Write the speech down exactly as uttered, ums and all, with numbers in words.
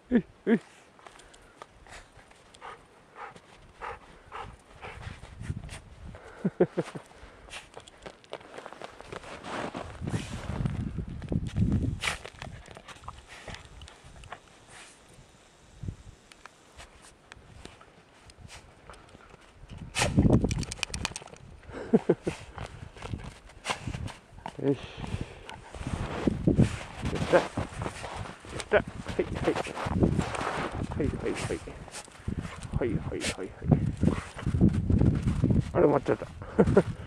ええよし。やった。やった。はいはい。はいはいはい。はいはいはいはい。あれ、終わっちゃった。